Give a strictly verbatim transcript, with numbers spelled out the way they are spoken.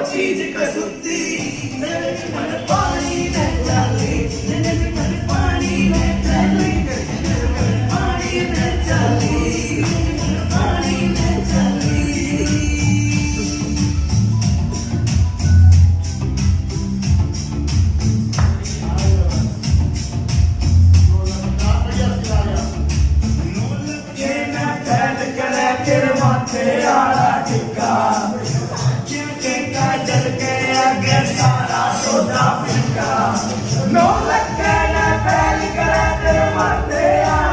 चीज कसुती मेरे मन पानी में चली मेरे मन पानी में चली पानी में चली पानी में चली ये मैं पहल करे तेरे माथे आला टिक्का सारा सोदा फिका नो लगे ना पहल करे तेरे माथे